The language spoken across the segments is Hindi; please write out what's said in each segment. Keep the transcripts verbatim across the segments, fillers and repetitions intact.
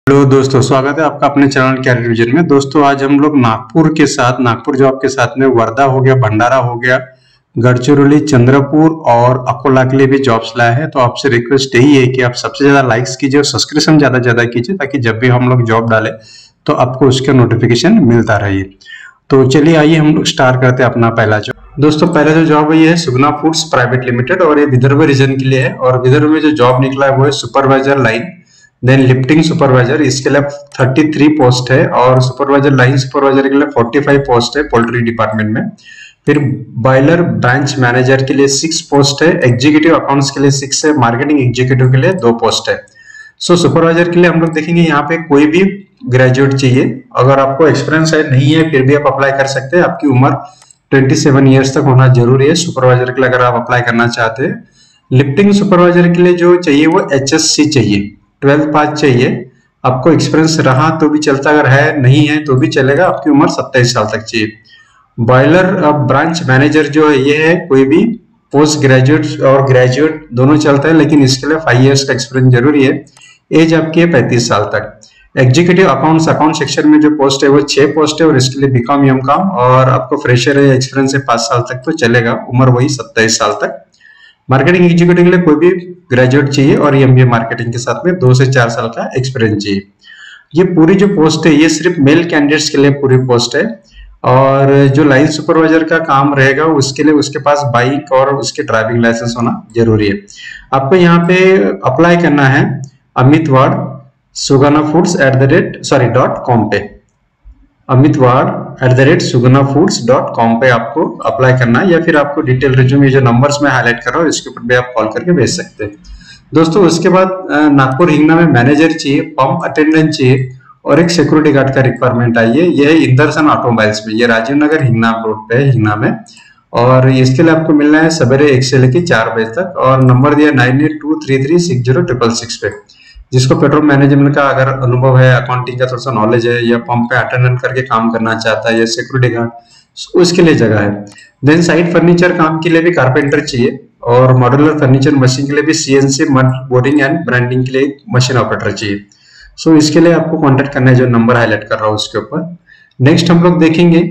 हेलो दोस्तों, स्वागत है आपका अपने चैनल कैरियर विजन में। दोस्तों आज हम लोग नागपुर के साथ नागपुर जॉब के साथ में वर्धा हो गया, भंडारा हो गया, गढ़चिरौली, चंद्रपुर और अकोला के लिए भी जॉब्स लाए हैं। तो आपसे रिक्वेस्ट यही है कि आप सबसे ज्यादा लाइक्स कीजिए और सब्सक्रिप्शन ज्यादा ज्यादा कीजिए, ताकि जब भी हम लोग जॉब डालें तो आपको उसका नोटिफिकेशन मिलता रहे। तो चलिए आइए हम लोग स्टार्ट करते हैं अपना पहला जॉब। दोस्तों पहला जो जॉब है ये है सुगना फूड्स प्राइवेट लिमिटेड और ये विदर्भ रीजन के लिए है। और विदर्भ में जो जॉब निकला है वो है supervisor line, then lifting supervisor, इसके लिए तैंतीस पोस्ट है। और सुपरवाइजर लाइन सुपरवाइजर के लिए पैंतालीस पोस्ट है पोल्ट्री डिपार्टमेंट में। फिर बॉयलर ब्रांच मैनेजर के लिए सिक्स पोस्ट है, एग्जीक्यूटिव अकाउंट्स के लिए सिक्स है, मार्केटिंग एग्जीक्यूटिव के लिए दो पोस्ट है। सो सुपरवाइजर के लिए हम लोग देखेंगे यहाँ पे कोई भी ग्रेजुएट चाहिए। अगर आपको एक्सपीरियंस है नहीं है फिर भी आप अप्लाई कर सकते हैं। आपकी उम्र सत्ताईस ईयर्स तक होना जरूरी है सुपरवाइजर के लिए अगर आप अप्लाई करना चाहते हैं। लिफ्टिंग सुपरवाइजर के लिए जो चाहिए वो एच एस सी चाहिए, ट्वेल्थ पास चाहिए। आपको एक्सपीरियंस रहा तो भी चलता, अगर है नहीं है तो भी चलेगा। आपकी उम्र सत्ताईस साल तक चाहिए। बॉयलर ब्रांच मैनेजर जो है ये है कोई भी पोस्ट ग्रेजुएट और ग्रेजुएट दोनों चलता है, लेकिन इसके लिए फाइव इयर्स का एक्सपीरियंस जरूरी है। एज आपकी है पैंतीस साल तक। एग्जीक्यूटिव अकाउंट्स अकाउंट सेक्शन में जो पोस्ट है वो छह पोस्ट है और इसके लिए बीकॉम एम कॉम, और आपको फ्रेशर है एक्सपीरियंस है पांच साल तक तो चलेगा, उम्र वही सत्ताईस साल तक। मार्केटिंग एग्जीक्यूटिव के लिए कोई भी ग्रेजुएट चाहिए और एमबीए मार्केटिंग के साथ में दो से चार साल का एक्सपीरियंस चाहिए। ये पूरी जो पोस्ट है ये सिर्फ मेल कैंडिडेट्स के लिए पूरी पोस्ट है। और जो लाइन सुपरवाइजर का काम रहेगा उसके लिए उसके पास बाइक और उसके ड्राइविंग लाइसेंस होना जरूरी है। आपको यहाँ पे अप्लाई करना है Amit Wad Sugna foods at the rate sorry dot com पे, Amit Wad at the rate Sugna foods dot com पे आपको अप्लाई करना है, या फिर आपको डिटेल रिज्यूम जो नंबर्स में हाईलाइट कर रहा हूँ इसके ऊपर भी आप कॉल करके भेज सकते हैं। दोस्तों उसके बाद नागपुर हिंगना में मैनेजर चाहिए, पंप अटेंडेंट चाहिए और एक सिक्योरिटी गार्ड का रिक्वायरमेंट आई है। यह है इंदरसन ऑटोमोबाइल्स में, ये राजीव नगर हिंगना रोड पे है हिंगना में। और इसके लिए आपको मिलना है सवेरे एक से लेकर चार बजे तक, और नंबर दिया nine eight two three three six zero triple six पे। जिसको पेट्रोल मैनेजमेंट का अगर अनुभव है, अकाउंटिंग का थोड़ा सा नॉलेज है, या पंप पे अटेंडेंट करके काम करना चाहता है, या सिक्योरिटी गार्ड, उसके लिए जगह है। देन साइड फर्नीचर काम के लिए भी कारपेंटर चाहिए, और मॉड्यूलर फर्नीचर मशीन के लिए भी CNC mud boarding and branding के लिए मशीन ऑपरेटर चाहिए। सो इसके लिए आपको कांटेक्ट करना है जो नंबर हाईलाइट कर रहा हूँ उसके ऊपर। नेक्स्ट हम लोग देखेंगे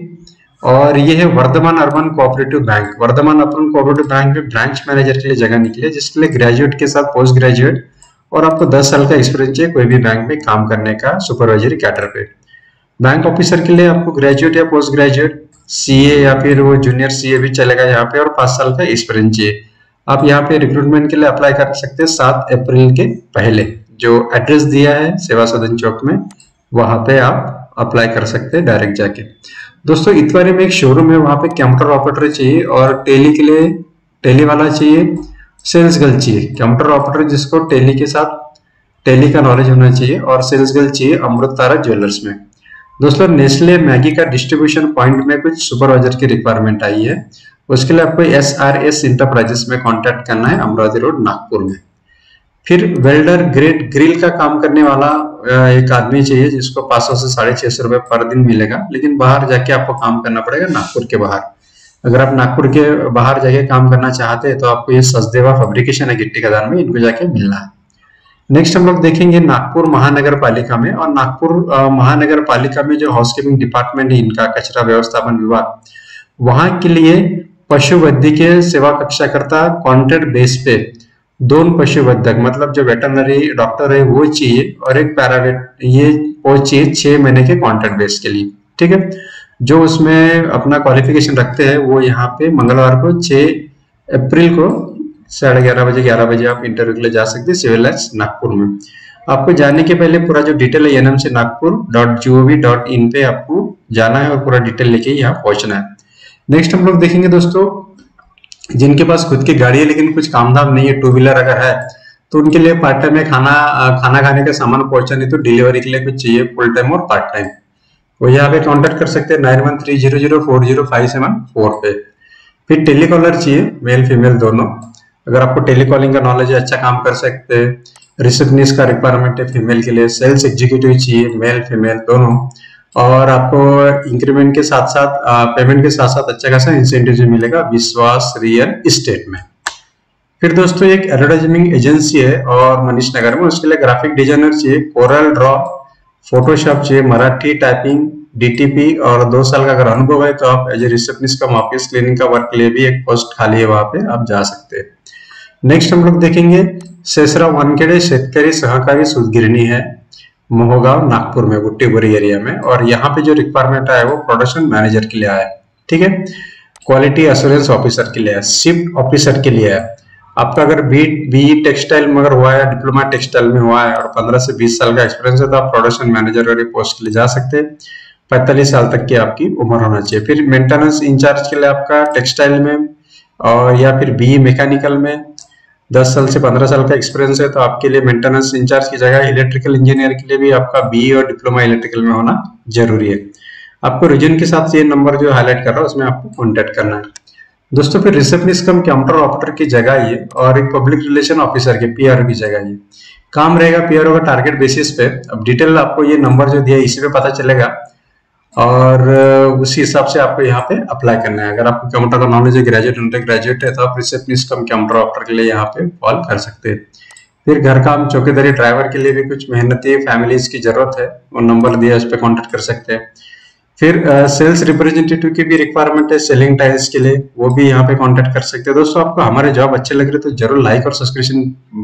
और ये है Vardhaman urban cooperative bank. Vardhaman urban cooperative bank में ब्रांच मैनेजर के लिए जगह निकली है, जिसके लिए ग्रेजुएट के साथ पोस्ट ग्रेजुएट और आपको दस साल का एक्सपीरियंस चाहिए कोई भी बैंक में काम करने का सुपरवाइजरी कैडर पे। बैंक ऑफिसर के लिए आपको ग्रेजुएट या पोस्ट ग्रेजुएट, सीए या फिर वो जूनियर सीए भी चलेगा यहाँ पे, और पांच साल का एक्सपीरियंस चाहिए। आप यहाँ पे रिक्रूटमेंट के लिए अप्लाई कर सकते हैं सात अप्रैल के पहले। जो एड्रेस दिया है सेवा सदन चौक में, वहां पे आप अप्लाई कर सकते हैं डायरेक्ट जाके। दोस्तों इतवारी में एक शोरूम है, वहां पे कंप्यूटर ऑपरेटर चाहिए, और टेली के लिए टेली वाला चाहिए, सेल्स गर्ल चाहिए। कंप्यूटर ऑपरेटर जिसको टेली के साथ टेली का नॉलेज होना चाहिए, और सेल्स गर्ल चाहिए अमृत तारा ज्वेलर्स में। दोस्तों नेस्ले मैगी का डिस्ट्रीब्यूशन पॉइंट में कुछ सुपरवाइजर की रिक्वायरमेंट आई है, उसके लिए आपको एस आर एस इंटरप्राइजेस में कॉन्टेक्ट करना है, अमरावती रोड नागपुर में। फिर वेल्डर ग्रेड ग्रिल का काम करने वाला एक आदमी चाहिए, जिसको पाँच सौ से साढ़े छह सौ रुपए पर दिन मिलेगा, लेकिन बाहर जाके आपको काम करना पड़ेगा नागपुर के बाहर। अगर आप नागपुर के बाहर जाके काम करना चाहते हैं तो आपको ये सचदेवा फैब्रिकेशन है गिट्टी खदान में, इनको जाके मिलना है। नेक्स्ट हम लोग देखेंगे नागपुर महानगर पालिका में, और नागपुर महानगर पालिका में जो हाउसकीपिंग डिपार्टमेंट है इनका, कचरा व्यवस्थापन विभाग, वहां के लिए पशु वैद्यकीय सेवा कक्षाकर्ता कॉन्ट्रैक्ट बेस पे दोन पशुवैद्यक, मतलब जो वेटरनरी डॉक्टर है वो चाहिए, और एक पैरावेट, ये पोस्ट चाहिए छह महीने के कॉन्ट्रैक्ट बेस के लिए। ठीक है, जो उसमें अपना क्वालिफिकेशन रखते हैं वो यहाँ पे मंगलवार को छह अप्रैल को साढ़े ग्यारह बजे ग्यारह बजे आप इंटरव्यू के लिए जा सकते हैं सिविल लाइन्स नागपुर में। आपको जाने के पहले पूरा जो डिटेल है एनएम से Nagpur dot G O V dot in पे आपको जाना है और पूरा डिटेल लेके यहाँ पहुंचना है। नेक्स्ट हम लोग देखेंगे दोस्तों जिनके पास खुद की गाड़ी है लेकिन कुछ काम धाम नहीं है, टू व्हीलर अगर है तो उनके लिए पार्ट टाइम में खाना खाना खाने का सामान पहुंचाने तो डिलीवरी के लिए कुछ चाहिए फुल टाइम और पार्ट टाइम, वो यहाँ पे कांटेक्ट कर सकते हैं nine one three zero zero four zero five seven four पे। फिर टेलीकॉलर चाहिए, मेल फीमेल दोनों। अगर आपको टेलीकॉलिंग का नॉलेज है अच्छा काम कर सकते हैं। रिसेप्शनिस्ट का रिक्वायरमेंट है फीमेल के लिए। सेल्स एग्जीक्यूटिव चाहिए मेल फीमेल दोनों, और आपको इंक्रीमेंट के साथ साथ पेमेंट के साथ साथ अच्छा खासा इंसेंटिव मिलेगा विश्वास रियल एस्टेट में। फिर दोस्तों एक एडवर्टाइजिंग एजेंसी है और मनीष नगर में, उसके लिए ग्राफिक डिजाइनर चाहिए, कोरल ड्रॉ फोटोशॉप चाहिए, मराठी टाइपिंग, डीटीपी और दो साल का अगर अनुभव है तो आप as a receptionist cum office cleaning का वर्क के लिए भी एक पोस्ट खाली है, वहां पे आप जा सकते हैं। नेक्स्ट हम लोग देखेंगे सेसरा वानखेड़े शेतकरी सहकारी सूतगिरणी है, मोहगांव नागपुर में, बुट्टीबोरी एरिया में, और यहाँ पे जो रिक्वायरमेंट आया वो प्रोडक्शन मैनेजर के लिए आया है, ठीक है। क्वालिटी एश्योरेंस ऑफिसर के लिए है, शिफ्ट ऑफिसर के लिए है। आपका अगर बी बी टेक्सटाइल में अगर हुआ है, डिप्लोमा टेक्सटाइल में हुआ है और पंद्रह से बीस साल का एक्सपीरियंस है तो आप प्रोडक्शन मैनेजर वाली पोस्ट के लिए जा सकते हैं। पैंतालीस साल तक की आपकी उम्र होना चाहिए। फिर मेंटेनेंस इंचार्ज के लिए आपका टेक्सटाइल में और या फिर बी मैकेनिकल में दस साल से पंद्रह साल का एक्सपीरियंस है तो आपके लिए मेंटेनेंस इंचार्ज की जगह इलेक्ट्रिकल इंजीनियर के लिए भी आपका बी और डिप्लोमा इलेक्ट्रिकल में होना जरूरी है। आपको रीजन के साथ ये नंबर जो हाईलाइट कर रहा हूँ उसमें आपको कॉन्टेक्ट करना है दोस्तों। फिर रिसेप्शनिस्ट कम काउंटर ऑपरेटर की जगह ये और एक पब्लिक रिलेशन ऑफिसर के पीआरओ की जगह ये काम रहेगा, पीआरओ का टारगेट बेसिस पे। अब डिटेल आपको ये नंबर जो दिया है इसी पे पता चलेगा और उसी हिसाब से आपको यहाँ पे अप्लाई करना है। अगर आपको कंप्यूटर का नॉलेज है, ग्रेजुएट अंडर ग्रेजुएट है तो आप रिसेप्शनिस्ट कम काउंटर ऑपरेटर के लिए यहाँ पे कॉल कर सकते हैं। फिर घर काम चौकीदारी ड्राइवर के लिए भी कुछ मेहनती फैमिलीज की जरूरत है, वो नंबर दिया है, उस पर कॉन्टेक्ट कर सकते हैं। फिर सेल्स uh, रिप्रेजेंटेटिव की भी रिक्वायरमेंट है सेलिंग टाइल्स के लिए, वो भी यहाँ पे कांटेक्ट कर सकते हैं। दोस्तों आपको हमारे जॉब अच्छे लग रहे तो जरूर लाइक और सब्सक्रिप्शन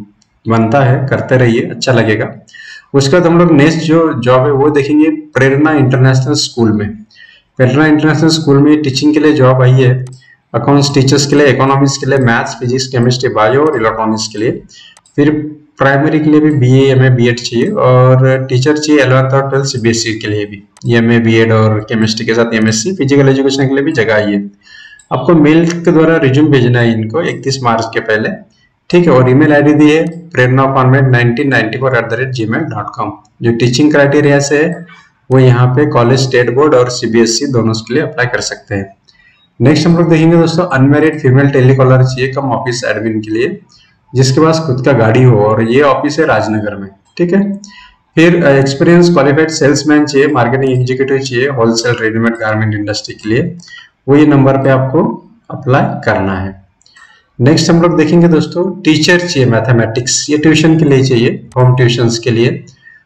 बनता है, करते रहिए, अच्छा लगेगा। उसके बाद हम लोग नेक्स्ट जो जॉब है वो देखेंगे प्रेरणा इंटरनेशनल स्कूल में। प्रेरणा इंटरनेशनल स्कूल में टीचिंग के लिए जॉब आई है, अकाउंट्स टीचर्स के लिए, इकोनॉमिक्स के लिए, मैथ्स फिजिक्स केमिस्ट्री बायो और इलेक्ट्रॉनिक्स के लिए। फिर प्राइमरी के लिए भी B M A B Ed चाहिए और टीचर चाहिए इलेवंथ और ट्वेल्थ सीबीएसई के लिए भी एम ए बी एड और केमिस्ट्री के साथ एमएससी। फिजिकल एजुकेशन के लिए भी जगह आई है। आपको मेल के द्वारा रिज्यूम भेजना है इनको इकतीस मार्च के पहले, ठीक है। और ईमेल आईडी दी है Prerna convent nineteen ninety four at the rate Gmail dot com. जो टीचिंग क्राइटेरिया से है वो यहाँ पे कॉलेज स्टेट बोर्ड और सीबीएसई दोनों के लिए अप्लाई कर सकते हैं। नेक्स्ट हम लोग देखेंगे दोस्तों अनमेरिड फीमेल टेलीकॉलर चाहिए कम ऑफिस एडमिन के लिए, जिसके पास खुद का गाड़ी हो, और ये ऑफिस है राजनगर में, ठीक है। फिर एक्सपीरियंस क्वालिफाइड सेल्समैन चाहिए, मार्केटिंग एग्जीक्यूटिव चाहिए होलसेल रेडीमेड गारमेंट इंडस्ट्री के लिए, वो ये नंबर पे आपको अप्लाई करना है। नेक्स्ट हम लोग देखेंगे दोस्तों टीचर चाहिए मैथमेटिक्स, ये ट्यूशन के लिए चाहिए, होम ट्यूशंस के लिए।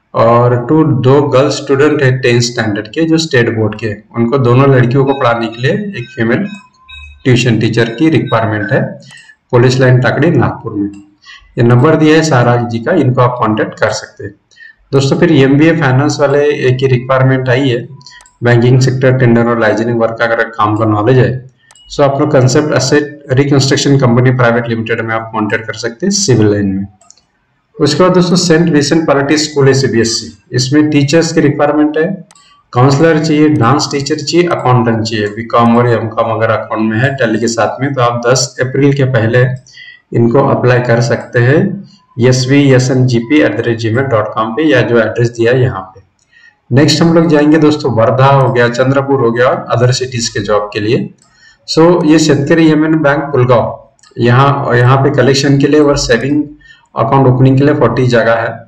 और टू दो गर्ल्स स्टूडेंट है टेंथ स्टैंडर्ड के जो स्टेट बोर्ड के, उनको दोनों लड़कियों को पढ़ाने के लिए एक फीमेल ट्यूशन टीचर की रिक्वायरमेंट है, पुलिस लाइन टाकड़ी नागपुर में। ये नंबर दिया है सारा जी का, इनको आप कांटेक्ट कर सकते हैं दोस्तों। फिर एमबीए फाइनेंस वाले एक ही रिक्वायरमेंट आई है, बैंकिंग सेक्टर टेंडर और लाइजनिंग वर्क का अगर काम का नॉलेज है सो आप लोग concept asset reconstruction company private limited में आप कांटेक्ट कर सकते हैं सिविल लाइन में। उसके बाद दोस्तों सेंट विंसेंट पॉलिटी स्कूल है सीबीएसई, इसमें टीचर्स की रिक्वायरमेंट है, काउंसलर चाहिए, डांस टीचर चाहिए, अकाउंटेंट चाहिए, बीकॉम और एमकॉम अगर अकाउंट में है टैली के साथ में तो आप दस अप्रैल के पहले इनको अप्लाई कर सकते हैं S V S N G P at the rate Gmail dot com पे, या जो एड्रेस दिया है यहाँ पे। नेक्स्ट हम लोग जाएंगे दोस्तों वर्धा हो गया, चंद्रपुर हो गया और अदर सिटीज के जॉब के लिए। सो so, ये शेतकरी यमन बैंक पुलगांव, यहाँ यहाँ पे कलेक्शन के लिए और सेविंग अकाउंट ओपनिंग के लिए फोर्टी जगह है,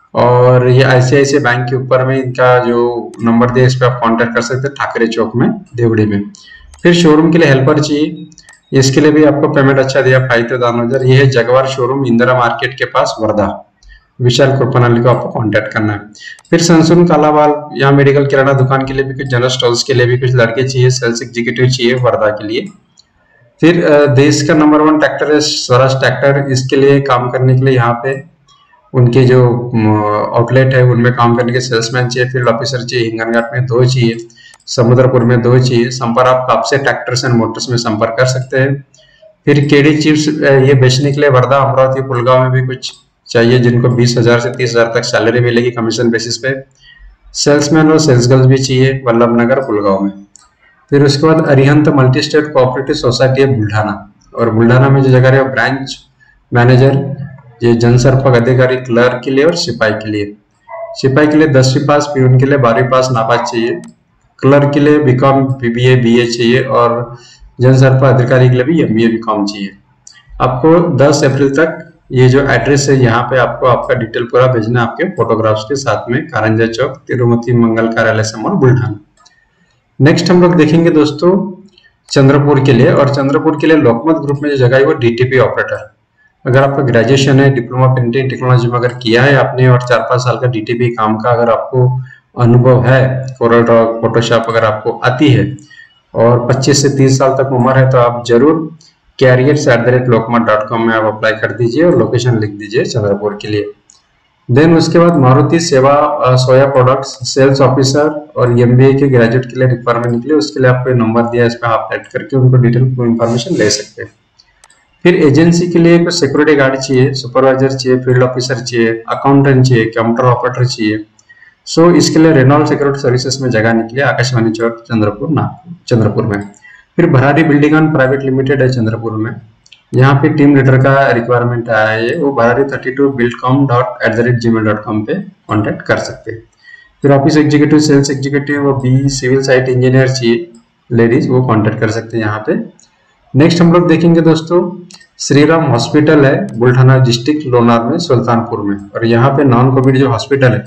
और ये आईसीआईसीआई बैंक के ऊपर में इनका जो नंबर दिया इस पर आप कांटेक्ट कर सकते हैं ठाकरे चौक में देवड़ी में। फिर शोरूम के लिए हेल्पर चाहिए, इसके लिए भी आपको पेमेंट अच्छा दिया फाइव दान हजार। ये है जगवार शोरूम इंदिरा मार्केट के पास वर्धा, विशाल कृपनाली को आपको कांटेक्ट करना है। फिर संसुन कालावाल, यहाँ मेडिकल किराना दुकान के लिए भी कुछ, जनरल स्टोर्स के लिए भी कुछ लड़के चाहिए, सेल्स एग्जीक्यूटिव चाहिए वर्धा के लिए। फिर देश का नंबर वन ट्रैक्टर है स्वराज ट्रैक्टर, इसके लिए काम करने के लिए यहाँ पे उनके जो आउटलेट है उनमें काम करने के सेल्समैन चाहिए, फील्ड ऑफिसर चाहिए, हिंगनघाट में दो चाहिए, समुद्रपुर में दो चाहिए। संपर्क आप आपसे ट्रैक्टर्स एंड मोटर्स में संपर्क कर सकते हैं। फिर केडी चिप्स ये बेचने के लिए वर्धा, अमरावती, पुलगांव में भी कुछ चाहिए जिनको बीस हजार से तीस हजार तक सैलरी मिलेगी कमीशन बेसिस पे। सेल्समैन और सेल्स गर्ल्स भी चाहिए वल्लभ नगर पुलगांव में। फिर उसके बाद Arihant multi state cooperative society है बुल्ढाना, और बुल्ढाना में जो जगह है ब्रांच मैनेजर, ये जनसंपर्क अधिकारी क्लर्क के लिए और सिपाही के लिए। सिपाही के लिए दसवीं पास, पीयून के लिए बारहवीं पास नापास चाहिए, क्लर्क के लिए बीकॉम बीबीए बीए चाहिए, और जनसंपर्क अधिकारी के लिए भी एमबीए बीकॉम चाहिए। आपको दस अप्रैल तक ये जो एड्रेस है यहाँ पे आपको आपका डिटेल पूरा भेजना आपके फोटोग्राफ्स के साथ में, कारंजा चौक, तिरुमती मंगल कार्यालय समोर बुल्ढाना। नेक्स्ट हम लोग देखेंगे दोस्तों चंद्रपुर के लिए, और चंद्रपुर के लिए लोकमत ग्रुप में जो जगह है वो डीटीपी ऑपरेटर। अगर आपका ग्रेजुएशन है, डिप्लोमा प्रिंटिंग टेक्नोलॉजी में अगर किया है आपने और चार पांच साल का डीटीपी काम का अगर आपको अनुभव है, कोरल ड्रॉ, फोटोशॉप अगर आपको आती है और पच्चीस से तीस साल तक उम्र है, तो आप जरूर careers at the rate Lokmat dot com में आप अप्लाई कर दीजिए और लोकेशन लिख दीजिए चंद्रपुर के लिए। देन उसके बाद Maruti Seva soya products sales officer और एमबीए के ग्रेजुएट के लिए रिक्वायरमेंट निकले, उसके लिए आपको नंबर दिया है, इस पर आप ऐड करके उनको डिटेल इंफॉर्मेशन ले सकते हैं। फिर एजेंसी के लिए कुछ सिक्योरिटी गार्ड चाहिए, सुपरवाइजर चाहिए, फील्ड ऑफिसर चाहिए, अकाउंटेंट चाहिए, कंप्यूटर ऑपरेटर चाहिए। सो इसके लिए रेनॉल्ट सिक्योरिटी सर्विसेज में जगह निकली आकाशवाणी चौक चंद्रपुर नागपुर चंद्रपुर में। फिर भरारी बिल्डिंग एंड प्राइवेट लिमिटेड है चंद्रपुर में, यहाँ पे टीम लीडर का रिक्वायरमेंट आया है, वो Bharari thirty two buildcom dot at the rate Gmail dot com पे कॉन्टेक्ट कर सकते हैं। फिर ऑफिस एग्जीक्यूटिव, सेल्स एग्जीक्यूटिव, वो बी सिविल साइट इंजीनियर चाहिए लेडीज, वो कॉन्टेक्ट कर सकते हैं यहाँ पे। नेक्स्ट हम लोग देखेंगे दोस्तों, श्रीराम हॉस्पिटल है बुल्ढाना डिस्ट्रिक्ट लोनार में सुल्तानपुर में, और यहाँ पे नॉन कोविड जो हॉस्पिटल है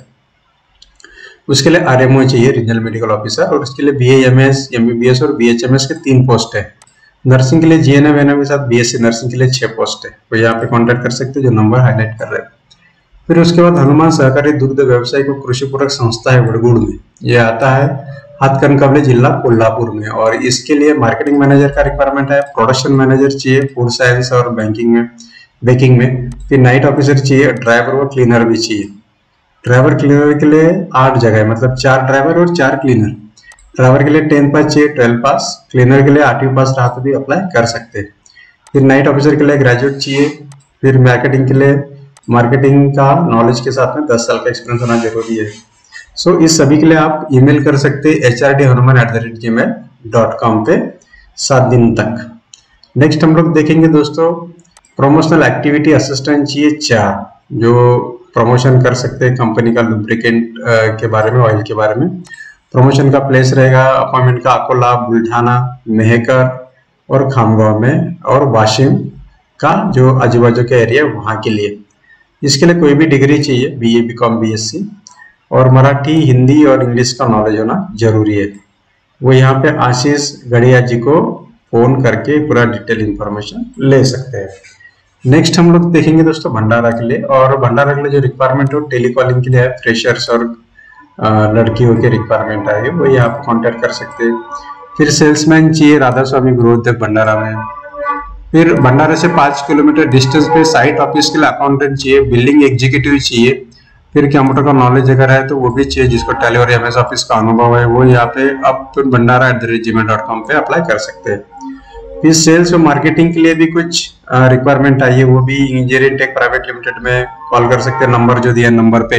उसके लिए आरएमओ चाहिए, रीजनल मेडिकल ऑफिसर, और उसके लिए बीएएमएस, एमबीबीएस और बीएचएमएस के तीन पोस्ट है। नर्सिंग के लिए जीएनएम एनएम के साथ बीएससी नर्सिंग के लिए छह पोस्ट है, तो यहाँ पे कांटेक्ट कर सकते हैं जो नंबर हाईलाइट कर रहे हैं। फिर उसके बाद हनुमान सहकारी दुग्ध व्यवसाय को कृषि पूरक संस्था है वड़गुड़ में, ये आता है हाथकनकवले जिला कोल्हापुर में, और इसके लिए मार्केटिंग मैनेजर का रिक्वायरमेंट है, प्रोडक्शन मैनेजर चाहिए, फूड साइंस और बैंकिंग में बेकिंग में, फिर नाइट ऑफिसर चाहिए, ड्राइवर और क्लीनर भी चाहिए। ड्राइवर क्लीनर के लिए आठ जगह है, मतलब चार ड्राइवर और चार क्लीनर। ड्राइवर के लिए टेंथ पास चाहिए, ट्वेल्व पास, क्लीनर के लिए आठवीं पास रहा तो भी अप्लाई कर सकते हैं। फिर नाइट ऑफिसर के लिए ग्रेजुएट चाहिए। फिर मार्केटिंग के लिए मार्केटिंग का नॉलेज के साथ में दस साल का एक्सपीरियंस होना जरूरी है। सो so, इस सभी के लिए आप ईमेल कर सकते हैं H R D Hanuman at the rate Gmail dot com पे सात दिन तक। नेक्स्ट हम लोग देखेंगे दोस्तों, प्रमोशनल एक्टिविटी असिस्टेंट चाहिए चार, जो प्रमोशन कर सकते हैं कंपनी का लुब्रिकेंट के बारे में, ऑयल के बारे में। प्रमोशन का प्लेस रहेगा अपॉइंटमेंट का अकोला, बुल्ढाना, मेहकर और खामगांव में, और वाशिम का जो आजू बाजू के एरिया वहाँ के लिए। इसके लिए कोई भी डिग्री चाहिए, बीए, बीकॉम, बीएससी, और मराठी, हिंदी और इंग्लिश का नॉलेज होना जरूरी है। वो यहाँ पे आशीष गढ़िया जी को फोन करके पूरा डिटेल इंफॉर्मेशन ले सकते हैं। नेक्स्ट हम लोग देखेंगे दोस्तों भंडारा के लिए, और भंडारा के लिए जो रिक्वायरमेंट है टेलीकॉलिंग के लिए है, फ्रेशर्स और लड़कियों के रिक्वायरमेंट है, वो यहाँ पे कांटेक्ट कर सकते हैं। फिर सेल्समैन चाहिए राधा स्वामी गृहोद्योग भंडारा में। फिर भंडारा से पाँच किलोमीटर डिस्टेंस पे साइट ऑफिस के लिए अकाउंटेंट चाहिए, बिल्डिंग एग्जीक्यूटिव चाहिए। फिर कंप्यूटर का नॉलेज अगर है तो वो भी चाहिए, जिसको टैली और एमएस ऑफिस का अनुभव है, वो यहाँ पे अब Bhandara at the rate Gmail dot com पे अप्लाई कर सकते हैं। फिर सेल्स और मार्केटिंग के लिए भी कुछ रिक्वायरमेंट आई है, वो भी इंजीनियरिंग टेक प्राइवेट लिमिटेड में कॉल कर सकते हैं, नंबर जो दिया नंबर पे।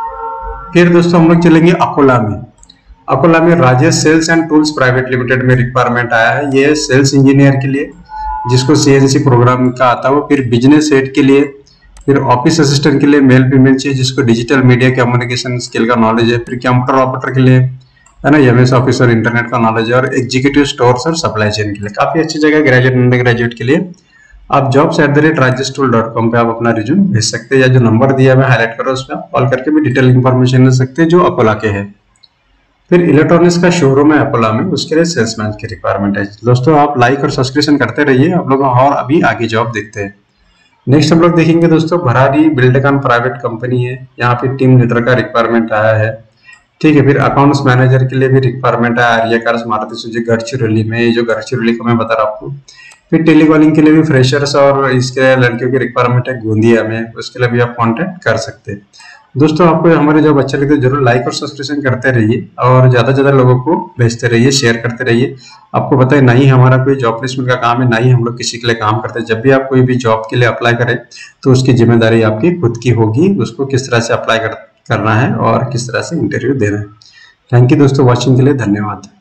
फिर दोस्तों हम लोग चलेंगे अकोला में। अकोला में Rajesh sales and tools private limited में रिक्वायरमेंट आया है, ये सेल्स इंजीनियर के लिए जिसको सीएनसी प्रोग्राम का आता हो। फिर बिजनेस हेड के लिए, फिर ऑफिस असिस्टेंट के लिए मेल फीमेल चाहिए जिसको डिजिटल मीडिया कम्युनिकेशन स्किल का नॉलेज है। फिर कंप्यूटर ऑपरेटर के लिए है ना एमएस ऑफिस और इंटरनेट का नॉलेज है, और एग्जीक्यूटिव स्टोर्स और सप्लाई चेन के लिए काफी अच्छी जगह ग्रेजुएट अंडर ग्रेजुएट के लिए। आप jobs at the rate Rajesh tool dot com पे आप अपना रिज्यूम भेज सकते हैं, या जो नंबर दिया है हाईलाइट करो उस पर आप कॉल करके भी डिटेल इंफॉर्मेशन ले सकते हैं जो अकोला के है। फिर इलेक्ट्रॉनिक्स का शोरूम है अकोला में, उसके लिए सेल्समैन की रिक्वायरमेंट है। दोस्तों आप लाइक और सब्सक्रिप्शन करते रहिए, आप लोग और अभी आगे जॉब देखते हैं। नेक्स्ट हम लोग देखेंगे दोस्तों भरारी बिल्डकॉन प्राइवेट कंपनी है, यहाँ पे टीम लीडर का रिक्वायरमेंट आया है, ठीक है। फिर अकाउंट्स मैनेजर के लिए भी रिक्वायरमेंट है, आर्या कार्स मारुति सुजुकी गढ़चिरौली में, जो गढ़चिरौली का मैं बता रहा हूँ आपको। फिर टेलीकॉलिंग के लिए भी फ्रेशर्स और इसके लड़कियों की रिक्वायरमेंट है गोंदिया में, उसके लिए भी आप कॉन्टेक्ट कर सकते हैं। दोस्तों आपको हमारे जॉब अच्छा लगता है जरूर लाइक और सब्सक्रिप्शन करते रहिए, और ज्यादा से ज्यादा लोगों को भेजते रहिए, शेयर करते रहिए। आपको पता है ना ही हमारा कोई जॉब प्लेसमेंट का काम है, ना ही हम लोग किसी के लिए काम करते हैं। जब भी आप कोई भी जॉब के लिए अप्लाई करें तो उसकी जिम्मेदारी आपकी खुद की होगी, उसको किस तरह से अप्लाई कर, करना है और किस तरह से इंटरव्यू देना है। थैंक यू दोस्तों वॉचिंग के लिए, धन्यवाद।